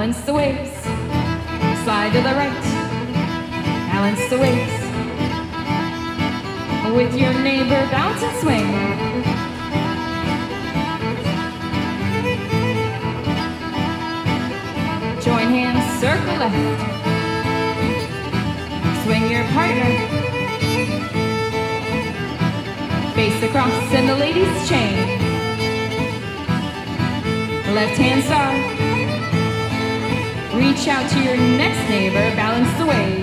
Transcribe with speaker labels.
Speaker 1: balance the waist. Slide to the right, balance the waist. With your neighbor, bounce and swing. Join hands, circle left. Swing your partner. Face across in the ladies' chain. Left hand side. Reach out to your next neighbor, balance the waist.